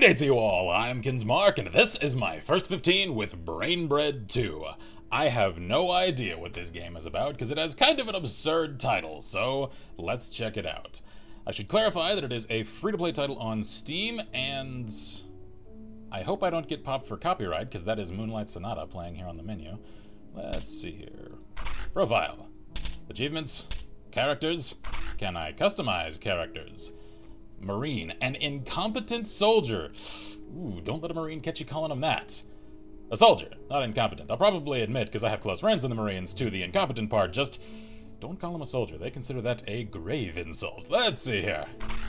day to you all, I'm Kinsmark, and this is my first 15 with Brainbread 2. I have no idea what this game is about, because it has kind of an absurd title, so let's check it out. I should clarify that it is a free-to-play title on Steam, and I hope I don't get popped for copyright, because that is Moonlight Sonata playing here on the menu. Let's see here. Profile. Achievements. Characters. Can I customize characters? Marine, an incompetent soldier. Ooh, don't let a Marine catch you calling him that. A soldier, not incompetent. I'll probably admit, because I have close friends in the Marines, to the incompetent part, just don't call him a soldier. They consider that a grave insult. Let's see here.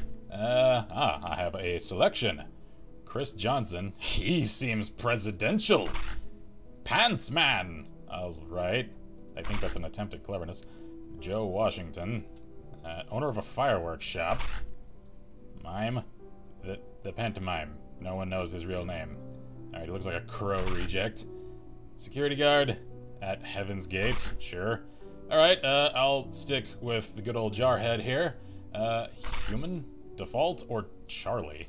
I have a selection. Chris Johnson, he seems presidential. Pants Man, alright. I think that's an attempt at cleverness. Joe Washington, owner of a fireworks shop. Mime? The pantomime. No one knows his real name. Alright, he looks like a crow reject. Security guard at Heaven's Gate. Sure. Alright, I'll stick with the good old Jarhead here. Human? Default? Or Charlie?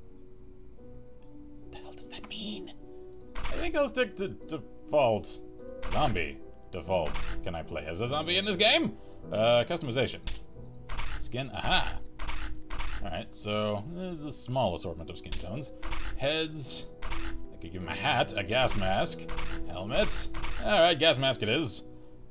What the hell does that mean? I think I'll stick to default. Zombie. Default. Can I play as a zombie in this game? Customization. Skin. Aha! Alright, so there's a small assortment of skin tones. Heads. I could give him a hat, a gas mask, helmet. Alright, gas mask it is.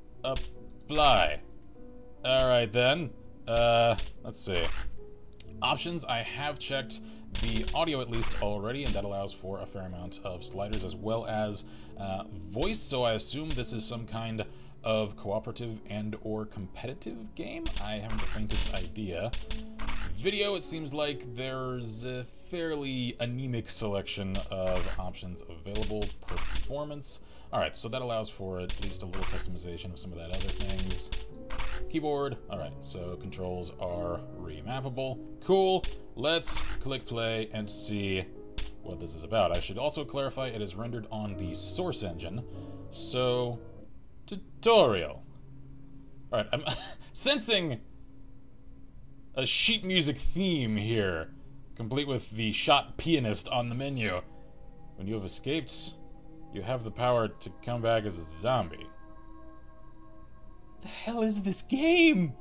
Apply. Alright then. Let's see. Options, I have checked the audio at least already, and that allows for a fair amount of sliders as well as voice, so I assume this is some kind of cooperative and or competitive game. I haven't the faintest idea. Video, it seems like there's a fairly anemic selection of options available. Performance. Alright, so that allows for at least a little customization of some of that other things. Keyboard. Alright, so controls are remappable. Cool. Let's click play and see what this is about. I should also clarify it is rendered on the Source engine. So, tutorial. Alright, I'm sensing a sheet music theme here, complete with the shot pianist on the menu. When you have escaped, you have the power to come back as a zombie. The hell is this game?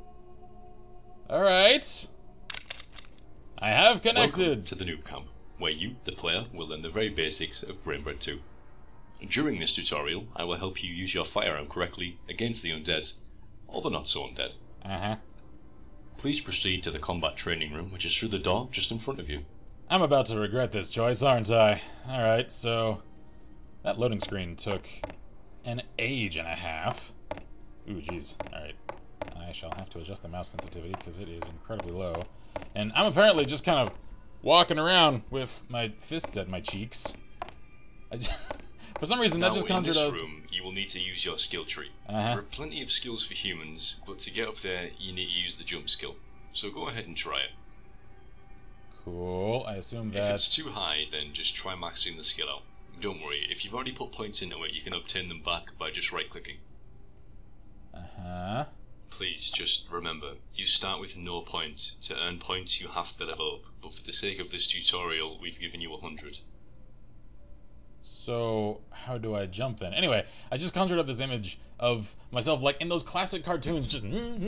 Alright. I have connected. Welcome to the Noob Camp, where you, the player, will learn the very basics of Brainbread 2. During this tutorial, I will help you use your firearm correctly against the undead, or the not so undead. Please proceed to the combat training room, which is through the door just in front of you. I'm about to regret this choice, aren't I? Alright, so that loading screen took an age and a half. Ooh, jeez. Alright. I shall have to adjust the mouse sensitivity because it is incredibly low. And I'm apparently just kind of walking around with my fists at my cheeks. For some reason, that just conjured up. In this room, you will need to use your skill tree. There are plenty of skills for humans, but to get up there, you need to use the jump skill. So go ahead and try it. Cool. I assume that. If it's too high, then just try maxing the skill out. Don't worry, if you've already put points into it, you can obtain them back by just right-clicking. Please, just remember, you start with no points. To earn points, you have to level up, but for the sake of this tutorial, we've given you 100. So, how do I jump then? Anyway, I just conjured up this image of myself, like in those classic cartoons, just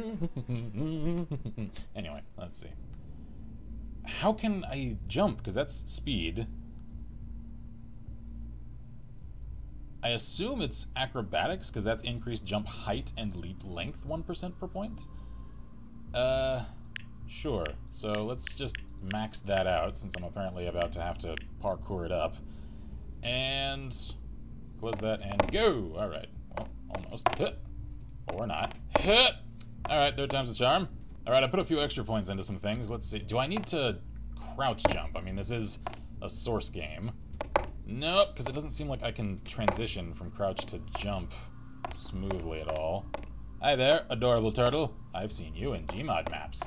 Anyway, let's see. How can I jump? Because that's speed. I assume it's acrobatics, because that's increased jump height and leap length 1% per point. Sure. So let's just max that out, since I'm apparently about to have to parkour it up. And close that and go. Alright. Well, almost. Or not. Alright, third time's the charm. Alright, I put a few extra points into some things. Let's see. Do I need to crouch jump? I mean, this is a Source game. Nope, because it doesn't seem like I can transition from crouch to jump smoothly at all. Hi there, adorable turtle. I've seen you in Gmod maps.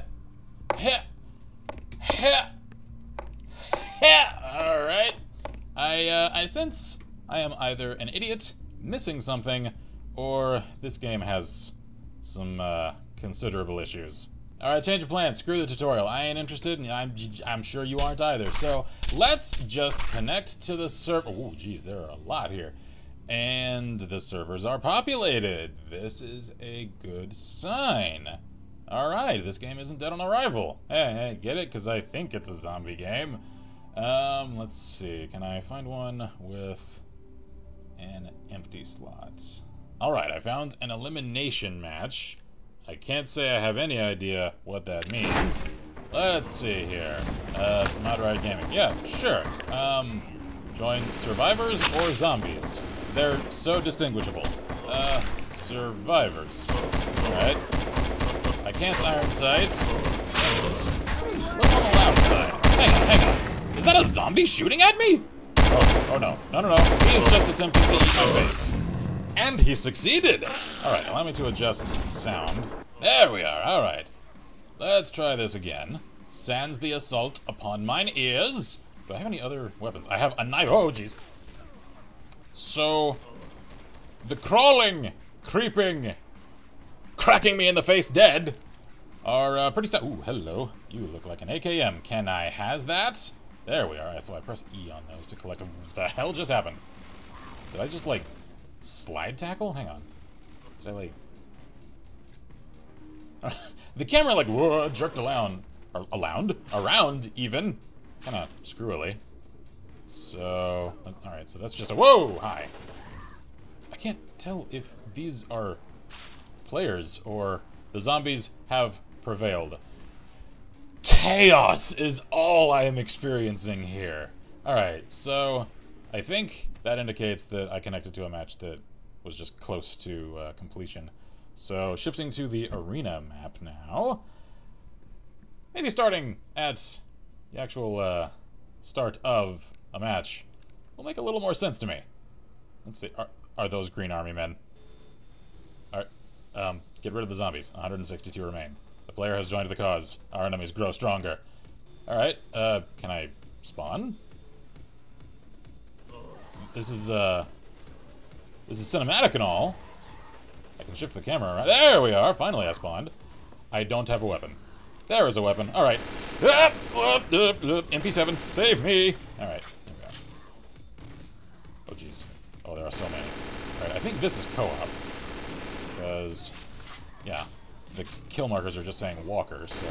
Alright. I sense I am either an idiot, missing something, or this game has some considerable issues. Alright, change of plans. Screw the tutorial. I ain't interested, and I'm sure you aren't either. So, let's just connect to the server. Oh, geez, there are a lot here. And the servers are populated. This is a good sign. Alright, this game isn't dead on arrival. Hey, get it? Because I think it's a zombie game. Let's see. Can I find one with an empty slot? Alright, I found an elimination match. I can't say I have any idea what that means. Let's see here. Mod Riot Gaming. Yeah, sure. Join survivors or zombies? They're so distinguishable. Survivors. Alright. I can't iron sights. Look on the loud side. Hang on. Is that a zombie shooting at me? Oh no. No. He is just attempting to eat my face. And he succeeded! Alright, allow me to adjust sound. There we are, alright. Let's try this again. Sans the assault upon mine ears. Do I have any other weapons? I have a knife. Oh, jeez. So, the crawling, creeping, cracking me in the face dead are pretty Ooh, hello. You look like an AKM. Can I has that? There we are. So I press E on those to collect them. What the hell just happened? Did I just, like, slide tackle? Hang on. Did I, like... the camera, like, whoa, jerked around, even. Kind of screwily. So, alright, so that's just a, whoa, hi. I can't tell if these are players or the zombies have prevailed. Chaos is all I am experiencing here. Alright, so I think that indicates that I connected to a match that was just close to completion. So, shifting to the arena map now. Maybe starting at the actual start of a match will make a little more sense to me. Let's see, are those green army men? Alright, get rid of the zombies. 162 remain. The player has joined the cause. Our enemies grow stronger. Alright, can I spawn? This is cinematic and all. I can shift the camera around. There we are! Finally I spawned. I don't have a weapon. There is a weapon. Alright. MP7, save me! Alright, here we go. Oh, jeez. Oh, there are so many. Alright, I think this is co-op. Because, yeah, the kill markers are just saying walker, so...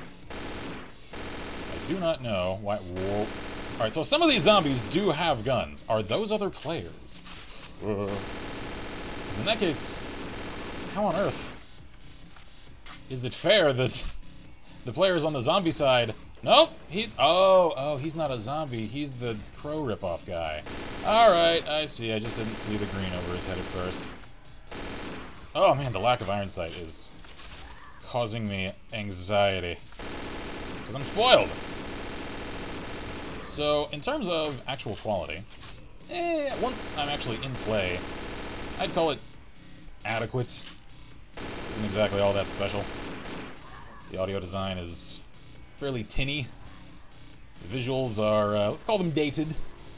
I do not know why... Whoa. Alright, so some of these zombies do have guns. Are those other players? Because in that case, how on earth is it fair that the players on the zombie side... Nope, he's... Oh, he's not a zombie. He's the crow ripoff guy. Alright, I see. I just didn't see the green over his head at first. Oh man, the lack of iron sight is causing me anxiety. Because I'm spoiled. So, in terms of actual quality, once I'm actually in play, I'd call it adequate. Isn't exactly all that special. The audio design is fairly tinny. The visuals are, let's call them dated.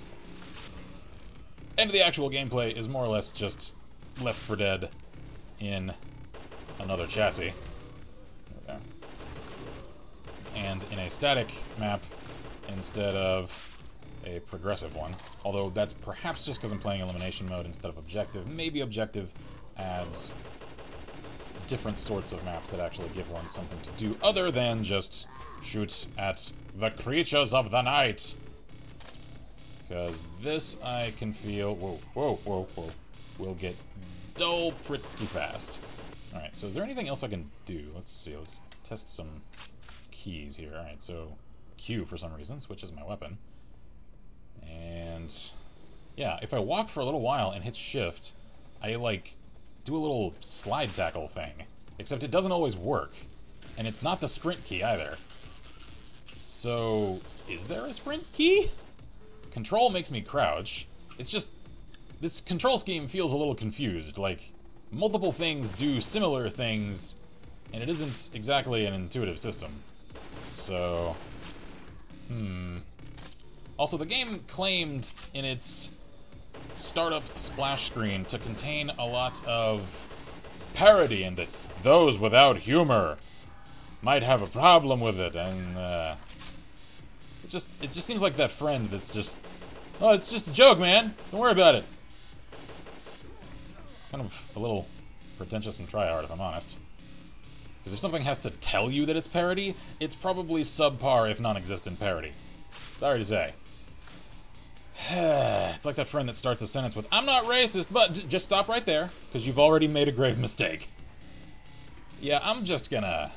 And the actual gameplay is more or less just Left 4 Dead in another chassis. Okay. And in a static map instead of a progressive one. Although that's perhaps just because I'm playing elimination mode instead of objective. Maybe objective adds different sorts of maps that actually give one something to do other than just shoot at the creatures of the night. Because this I can feel... Whoa. Will get dull pretty fast. Alright, so is there anything else I can do? Let's see, let's test some keys here. Alright, so Q for some reason, switches my weapon. And yeah, if I walk for a little while and hit shift, I like do a little slide tackle thing. Except it doesn't always work. And it's not the sprint key either. So, is there a sprint key? Control makes me crouch. It's just, this control scheme feels a little confused. Like, multiple things do similar things, and it isn't exactly an intuitive system. So, Also, the game claimed in its startup splash screen to contain a lot of parody and that those without humor might have a problem with it, and it just seems like that friend that's just, oh, it's just a joke, man. Don't worry about it. Kind of a little pretentious and tryhard, if I'm honest. Because if something has to tell you that it's parody, it's probably subpar, if non-existent parody. Sorry to say. It's like that friend that starts a sentence with, "I'm not racist, but..." Just stop right there, because you've already made a grave mistake. Yeah, I'm just gonna...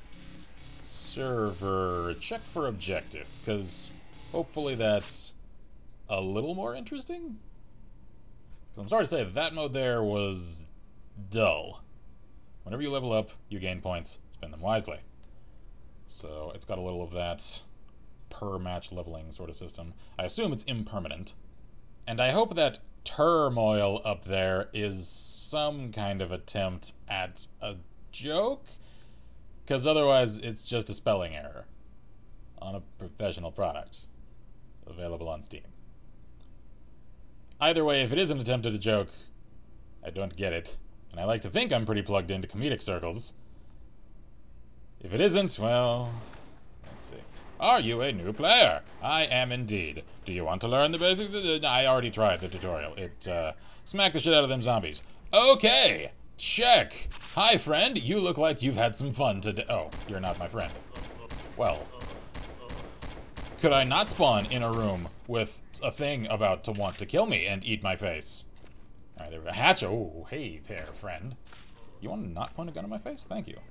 server check for objective, because hopefully that's a little more interesting? I'm sorry to say, that mode there was dull. Whenever you level up, you gain points. Spend them wisely. So it's got a little of that per-match leveling sort of system. I assume it's impermanent. And I hope that turmoil up there is some kind of attempt at a joke? Because otherwise, it's just a spelling error on a professional product available on Steam. Either way, if it is an attempt at a joke, I don't get it. And I like to think I'm pretty plugged into comedic circles. If it isn't, well, let's see. Are you a new player? I am indeed. Do you want to learn the basics? I already tried the tutorial. It smacked the shit out of them zombies. Okay, check. Hi, friend. You look like you've had some fun today. Oh, you're not my friend. Well, could I not spawn in a room with a thing about to want to kill me and eat my face? All right, there we go. Hatch. Oh, hey there, friend. You want to not point a gun in my face? Thank you.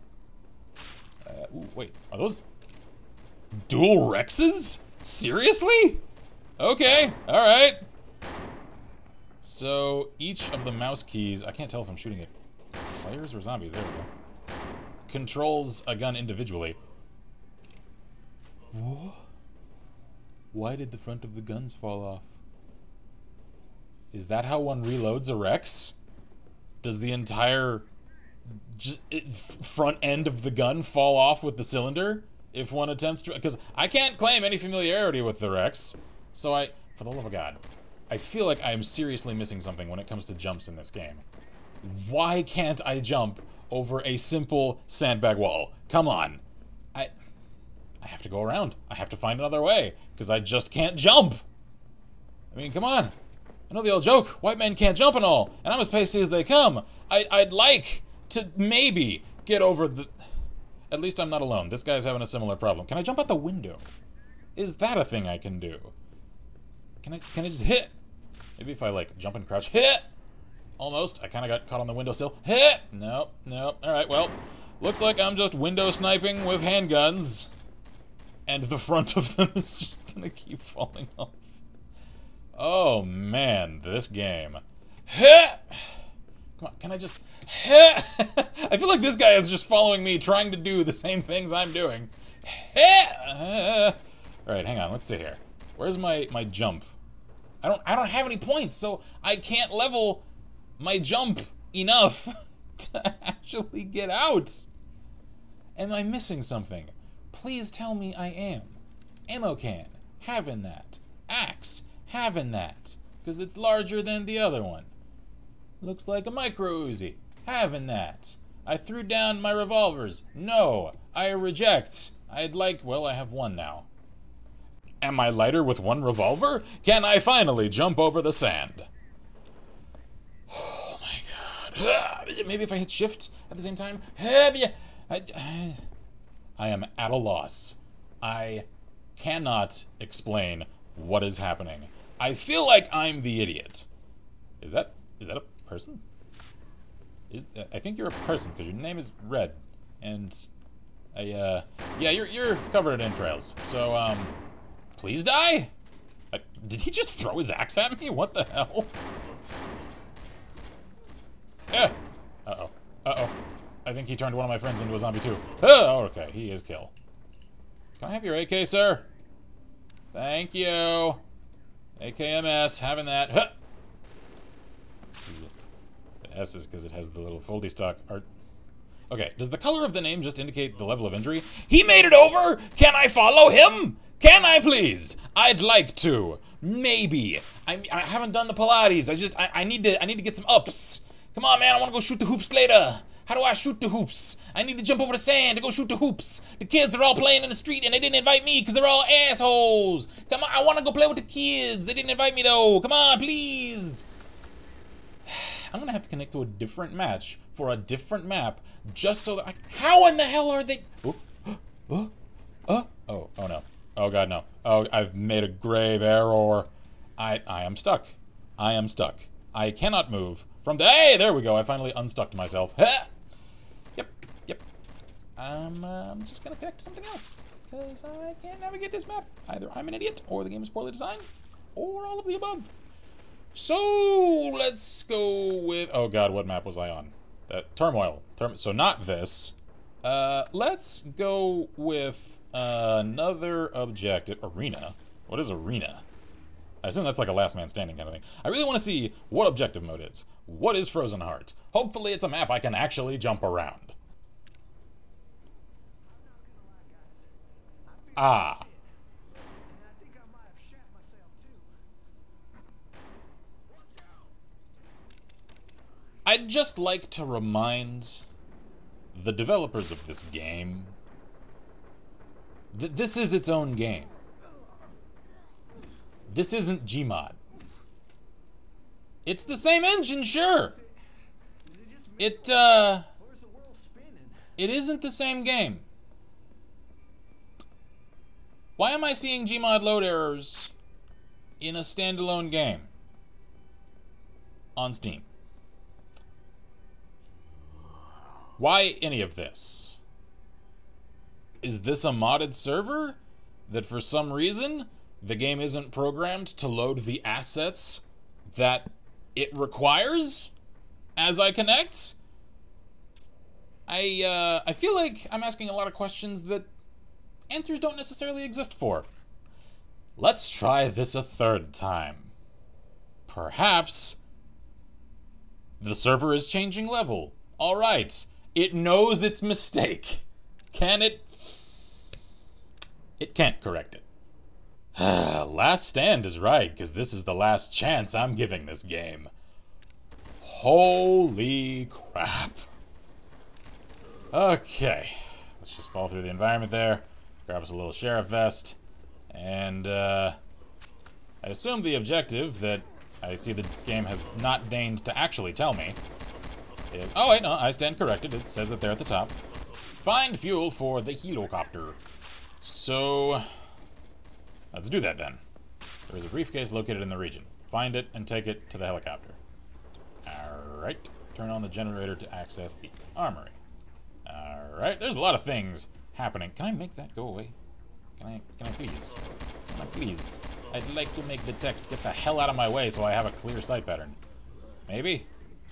Ooh, wait. Are those dual Rexes? Seriously? Okay, alright. So, each of the mouse keys, I can't tell if I'm shooting at players or zombies, there we go, controls a gun individually. What? Why did the front of the guns fall off? Is that how one reloads a Rex? Does the entire front end of the gun fall off with the cylinder if one attempts to? Because I can't claim any familiarity with the Rex, so for the love of God, I feel like I am seriously missing something when it comes to jumps in this game. Why can't I jump over a simple sandbag wall? Come on. I have to go around. I have to find another way, because I just can't jump. I mean, come on. I know the old joke, white men can't jump and all, and I'm as pasty as they come. I'd like to maybe get over the... At least I'm not alone. This guy's having a similar problem. Can I jump out the window? Is that a thing I can do? Can I just hit? Maybe if I, like, jump and crouch. Hit! Almost. I kind of got caught on the windowsill. Hit! Nope, nope. Alright, well, looks like I'm just window sniping with handguns. And the front of them is just gonna keep falling off. Oh, man, this game. Hit! Come on, can I just... Hit! I feel like this guy is just following me, trying to do the same things I'm doing. Hit! Alright, hang on, let's see here. Where's my jump? I don't have any points, so I can't level my jump enough to actually get out. Am I missing something? Please tell me I am. Ammo can, having that. Axe, having that, because it's larger than the other one. Looks like a micro Uzi, having that. I threw down my revolvers. No, I reject. I'd like, well, I have one now. Am I lighter with one revolver? Can I finally jump over the sand? Oh my god. Maybe if I hit shift at the same time? I am at a loss. I cannot explain what is happening. I feel like I'm the idiot. Is that a person? I think you're a person, because your name is Red. And yeah, you're covered in entrails. So, please die? Did he just throw his axe at me? What the hell? Yeah. Uh-oh. Uh-oh. I think he turned one of my friends into a zombie too. Oh, okay. He is kill. Can I have your AK, sir? Thank you. AKMS, having that. Huh. The S is because it has the little foldy stock art. Okay, does the color of the name just indicate the level of injury? He made it over! Can I follow him? Can I please? I'd like to. Maybe. I haven't done the Pilates. I need to get some ups. Come on, man, I want to go shoot the hoops later. How do I shoot the hoops? I need to jump over the sand to go shoot the hoops. The kids are all playing in the street and they didn't invite me because they're all assholes. Come on, I want to go play with the kids. They didn't invite me though. Come on, please. I'm gonna have to connect to a different match for a different map just so that how in the hell are they? Oh no. Oh god, no. Oh, I've made a grave error. I am stuck. I am stuck. I cannot move from the. Hey, there we go. I finally unstuck myself. Yep. I'm just gonna connect to something else because I can't navigate this map. Either I'm an idiot, or the game is poorly designed, or all of the above. So let's go with. Oh god, what map was I on? Turmoil. So not this. Let's go with another objective. Arena. What is arena? I assume that's like a last man standing kind of thing. I really want to see what objective mode is. What is Frozen Heart? Hopefully it's a map I can actually jump around. Ah. I'd just like to remind the developers of this game that this is its own game. This isn't Gmod. It's the same engine, sure. It isn't the same game. Why am I seeing Gmod load errors in a standalone game on Steam? Why any of this? Is this a modded server that for some reason the game isn't programmed to load the assets that it requires as I connect? I feel like I'm asking a lot of questions that answers don't necessarily exist for. Let's try this a third time. Perhaps the server is changing level. All right. It knows its mistake. Can it? It can't correct it. Last stand is right, because this is the last chance I'm giving this game. Holy crap. Okay. Let's just fall through the environment there. Grab us a little sheriff vest. And, I assume the objective that I see the game has not deigned to actually tell me is... Oh, wait, no, I stand corrected. It says it there at the top. Find fuel for the helicopter. So, let's do that then. There is a briefcase located in the region. Find it and take it to the helicopter. Alright. Turn on the generator to access the armory. Alright, there's a lot of things happening. Can I make that go away? Can I please? Can I please? I'd like to make the text get the hell out of my way so I have a clear sight pattern. Maybe?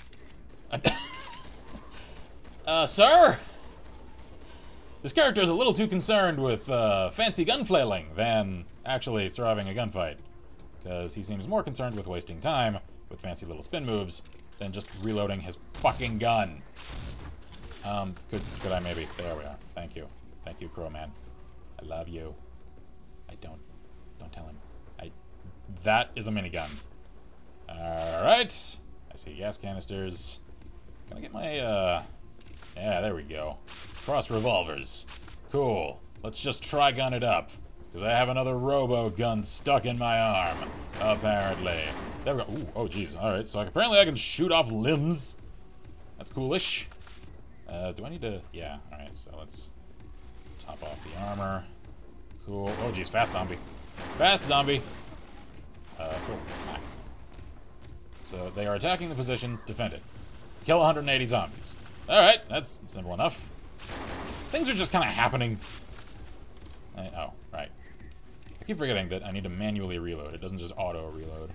Sir? This character is a little too concerned with fancy gun flailing than actually surviving a gunfight. Because he seems more concerned with wasting time with fancy little spin moves than just reloading his fucking gun. Could I maybe? There we are. Thank you. Thank you, Crowman. I love you. Don't tell him. That is a minigun. Alright. I see gas canisters. Can I get my, yeah, there we go. Cross revolvers. Cool. Let's just try gun it up. Because I have another robo gun stuck in my arm. Apparently. There we go. Ooh, oh, jeez. Alright, so apparently I can shoot off limbs. That's coolish. Do I need to... Yeah, alright, so let's top off the armor. Cool. Oh, jeez, fast zombie. Fast zombie! Cool. Ah. So, they are attacking the position, defend it. Kill 180 zombies. Alright, that's simple enough. Things are just kind of happening. Oh, right. I keep forgetting that I need to manually reload. It doesn't just auto-reload.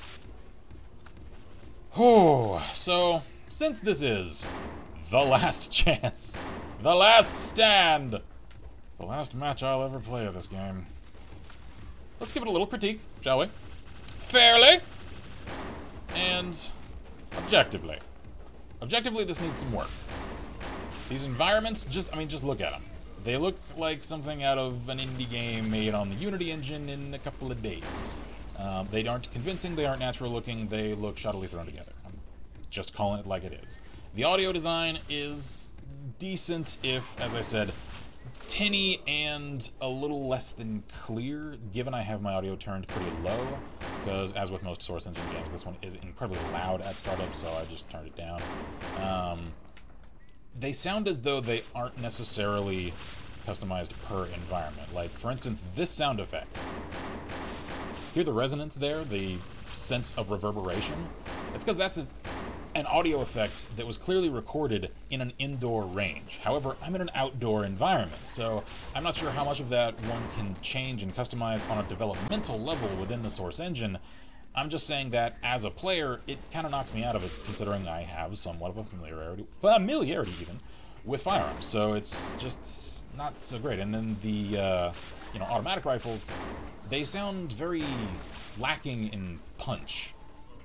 Whew. So, since this is the last chance, the last stand, the last match I'll ever play of this game, let's give it a little critique, shall we? Fairly and objectively. Objectively, this needs some work. These environments, just look at them. They look like something out of an indie game made on the Unity engine in a couple of days. They aren't convincing, they aren't natural looking, they look shoddily thrown together. I'm just calling it like it is. The audio design is decent if, as I said, tinny and a little less than clear, given I have my audio turned pretty low, because as with most Source Engine games, this one is incredibly loud at startup, so I just turned it down. They sound as though they aren't necessarily customized per environment. Like, for instance, this sound effect. Hear the resonance there, the sense of reverberation? It's because that's an audio effect that was clearly recorded in an indoor range. However, I'm in an outdoor environment, so I'm not sure how much of that one can change and customize on a developmental level within the Source Engine. I'm just saying that, as a player, it kind of knocks me out of it, considering I have somewhat of a familiarity even, with firearms, so it's just not so great. And then the, automatic rifles, they sound very lacking in punch.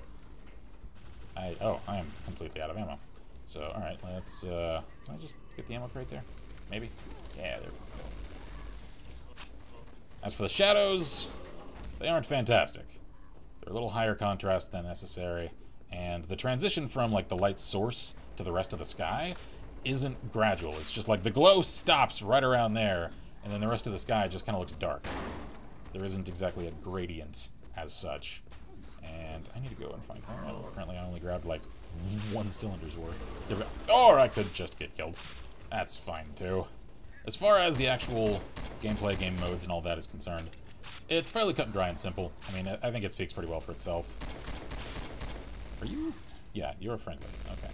I am completely out of ammo. So, alright, let's, can I just get the ammo crate there? Maybe? Yeah, there we go. As for the shadows, they aren't fantastic. They're a little higher contrast than necessary, and the transition from, like, the light source to the rest of the sky isn't gradual. It's just like the glow stops right around there, and then the rest of the sky just kind of looks dark. There isn't exactly a gradient as such. And I need to go and find more ammo. Apparently I only grabbed like 1 cylinder's worth. Or I could just get killed. That's fine too. As far as the actual gameplay, game modes, and all that is concerned, it's fairly cut and dry and simple. I mean, I think it speaks pretty well for itself. Are you? Yeah, you're friendly. Okay.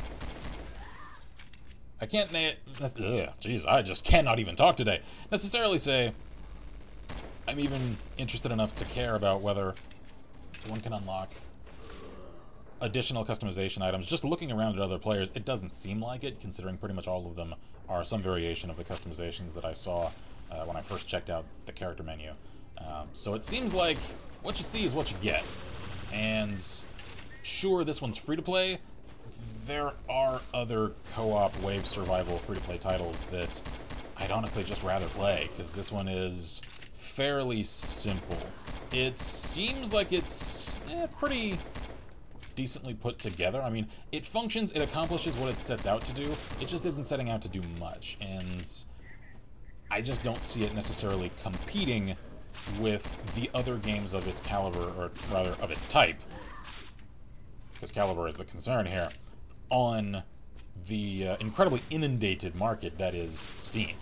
I can't jeez, I just cannot even talk today. Necessarily say I'm even interested enough to care about whether one can unlock additional customization items. Just looking around at other players, it doesn't seem like it, considering pretty much all of them are some variation of the customizations that I saw when I first checked out the character menu. So it seems like what you see is what you get. And sure, this one's free-to-play. There are other co-op wave survival free-to-play titles that I'd honestly just rather play, because this one is fairly simple. It seems like it's pretty decently put together. I mean, it functions, it accomplishes what it sets out to do, it just isn't setting out to do much, and I just don't see it necessarily competing with the other games of its caliber, or rather, of its type, because caliber is the concern here, on the incredibly inundated market that is Steam.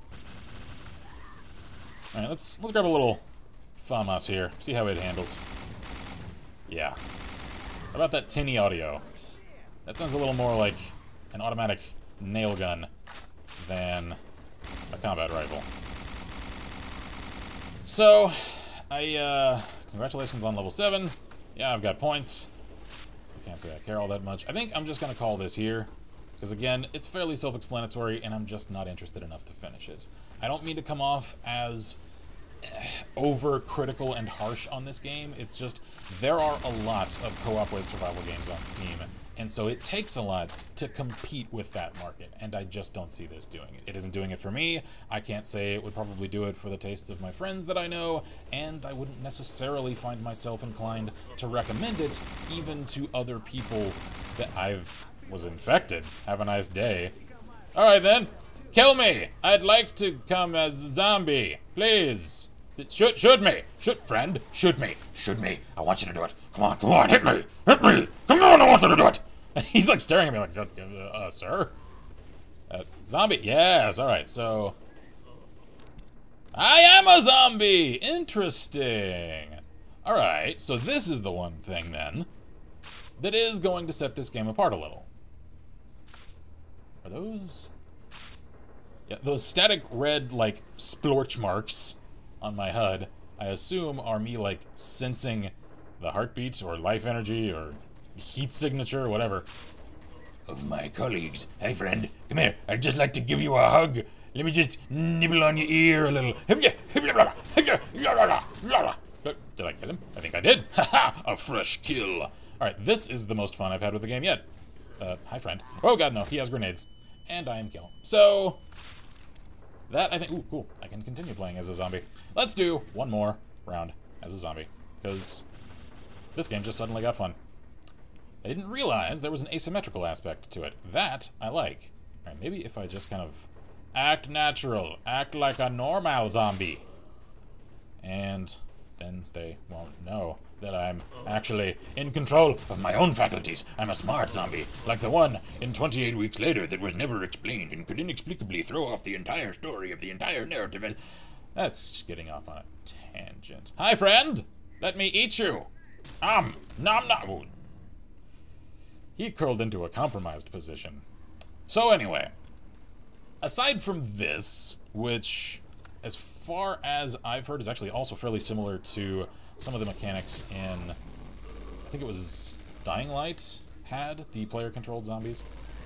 Alright, let's grab a little FAMAS here, see how it handles. Yeah. How about that tinny audio? That sounds a little more like an automatic nail gun than a combat rifle. So, congratulations on level 7. Yeah, I've got points. I can't say I care all that much. I think I'm just gonna call this here, because again, it's fairly self-explanatory, and I'm just not interested enough to finish it. I don't mean to come off as over-critical and harsh on this game. It's just, there are a lot of co-op wave survival games on Steam, and so it takes a lot to compete with that market, and I just don't see this doing it. It isn't doing it for me. I can't say it would probably do it for the tastes of my friends that I know, and I wouldn't necessarily find myself inclined to recommend it even to other people that was infected. Have a nice day. Alright then, kill me! I'd like to come as a zombie, please. Shoot me! Friend, shoot me! Shoot me! I want you to do it! Come on, hit me! Hit me! Come on, I want you to do it! He's like staring at me like, sir? Zombie? Yes, alright, so... I am a zombie! Interesting! Alright, so this is the one thing, then, that is going to set this game apart a little. Are those... Yeah, those static red, like, splorch marks on my HUD, I assume are me, like, sensing the heartbeat, or life energy, or heat signature, or whatever, of my colleagues. Hey, friend, come here. I'd just like to give you a hug. Let me just nibble on your ear a little. Did I kill him? I think I did. Haha, a fresh kill. Alright, this is the most fun I've had with the game yet. Hi, friend. Oh, God, no. He has grenades. And I am killed. So... that, I think... Ooh, cool. I can continue playing as a zombie. Let's do one more round as a zombie, because this game just suddenly got fun. I didn't realize there was an asymmetrical aspect to it. That I like. Alright, maybe if I just kind of act natural, act like a normal zombie. And then they won't know that I'm actually in control of my own faculties. I'm a smart zombie, like the one in 28 Weeks Later that was never explained and could inexplicably throw off the entire story of the entire narrative. That's getting off on a tangent. Hi, friend! Let me eat you! Nom nom! He curled into a compromised position. So anyway, aside from this, which, as far as I've heard, is actually also fairly similar to some of the mechanics in, I think it was Dying Light had the player-controlled zombies.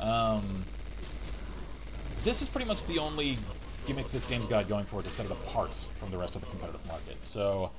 This is pretty much the only gimmick this game's got going for it to set it apart from the rest of the competitive market. So,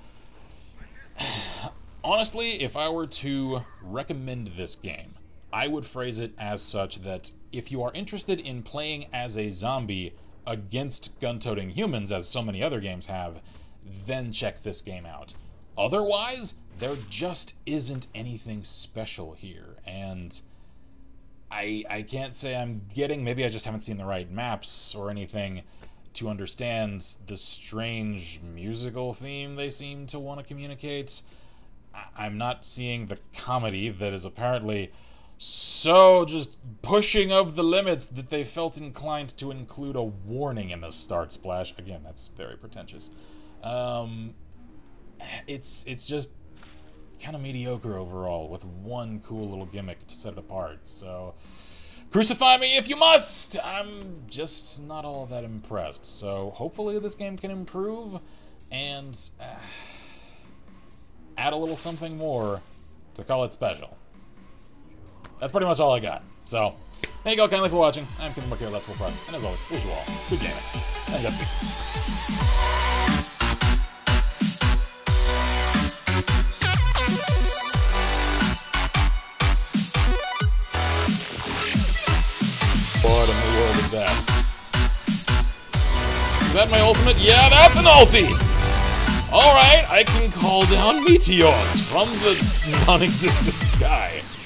honestly, if I were to recommend this game, I would phrase it as such that if you are interested in playing as a zombie against gun-toting humans, as so many other games have, then check this game out. Otherwise, there just isn't anything special here, and I can't say I'm getting, maybe I just haven't seen the right maps or anything to understand the strange musical theme they seem to want to communicate. I'm not seeing the comedy that is apparently so just pushing of the limits that they felt inclined to include a warning in the start splash. Again, that's very pretentious. It's just kind of mediocre overall, with one cool little gimmick to set it apart. So, crucify me if you must! I'm just not all that impressed. So, hopefully this game can improve and add a little something more to call it special. That's pretty much all I got. So, thank you all kindly for watching. I'm Kevin Buck here, Let's Go Press, and as always, wish you all good gaming. And Godspeed. What in the world is that? Is that my ultimate? Yeah, that's an ulti! Alright, I can call down meteors from the non-existent sky.